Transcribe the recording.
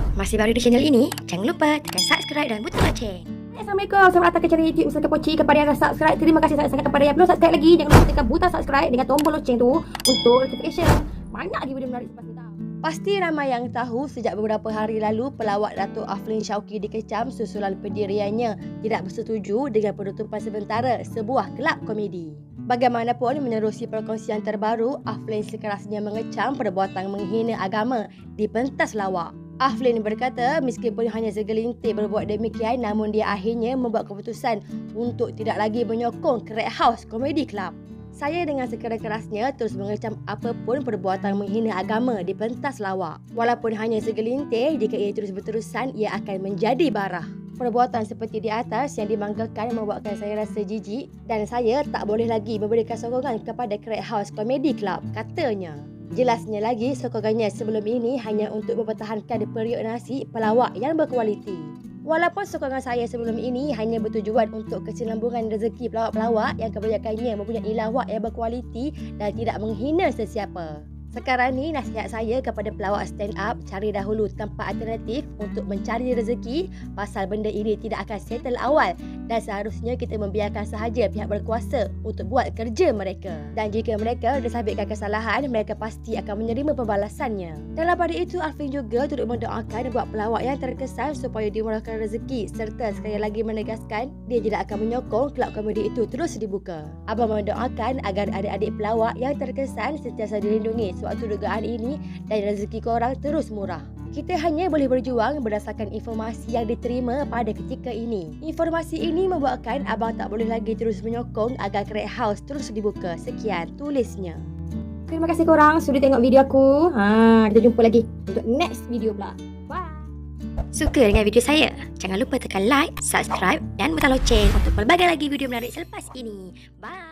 Masih baru di channel ini? Jangan lupa tekan subscribe dan butang loceng. Assalamualaikum, selamat datang ke channel YouTube Usaha Poci. Kepada yang dah subscribe, terima kasih sangat-sangat. Kepada yang belum subscribe lagi, jangan lupa tekan butang subscribe dengan tombol loceng tu untuk notification. Banyak lagi video menarik selepas kita. Pasti ramai yang tahu sejak beberapa hari lalu pelawak Dato' Aflin Shauki dikecam susulan pendiriannya tidak bersetuju dengan penutupan sementara sebuah kelab komedi. Bagaimanapun, menerusi perkongsian terbaru, Aflin sekerasnya mengecam perbuatan menghina agama di pentas lawak. Aflin berkata meskipun hanya segelintir berbuat demikian, namun dia akhirnya membuat keputusan untuk tidak lagi menyokong Crack House Comedy Club. Saya dengan sekeras-kerasnya terus mengecam apapun perbuatan menghina agama di pentas lawak. Walaupun hanya segelintir, jika ia terus berterusan, ia akan menjadi barah. Perbuatan seperti di atas yang dimanggakan membuatkan saya rasa jijik dan saya tak boleh lagi memberikan sokongan kepada Crack House Comedy Club, katanya. Jelasnya lagi, sokongannya sebelum ini hanya untuk mempertahankan periuk nasi pelawak yang berkualiti. Walaupun sokongan saya sebelum ini hanya bertujuan untuk kesinambungan rezeki pelawak-pelawak yang kebanyakannya mempunyai lawak yang berkualiti dan tidak menghina sesiapa. Sekarang ni nasihat saya kepada pelawak stand up, cari dahulu tempat alternatif untuk mencari rezeki pasal benda ini tidak akan settle awal dan seharusnya kita membiarkan sahaja pihak berkuasa untuk buat kerja mereka. Dan jika mereka disabitkan kesalahan, mereka pasti akan menerima pembalasannya. Dalam pada itu, Aflin juga turut mendoakan buat pelawak yang terkesan supaya dimurahkan rezeki serta sekali lagi menegaskan dia tidak akan menyokong kelab komedi itu terus dibuka. Abang mendoakan agar adik-adik pelawak yang terkesan sentiasa dilindungi sewaktu dugaan ini dan rezeki korang terus murah. Kita hanya boleh berjuang berdasarkan informasi yang diterima pada ketika ini. Informasi ini membuatkan abang tak boleh lagi terus menyokong agar Crack House terus dibuka. Sekian tulisnya. Terima kasih korang sudah tengok video aku. Kita jumpa lagi untuk next video pula. Bye. Suka dengan video saya? Jangan lupa tekan like, subscribe dan butang loceng untuk pelbagai lagi video menarik selepas ini. Bye.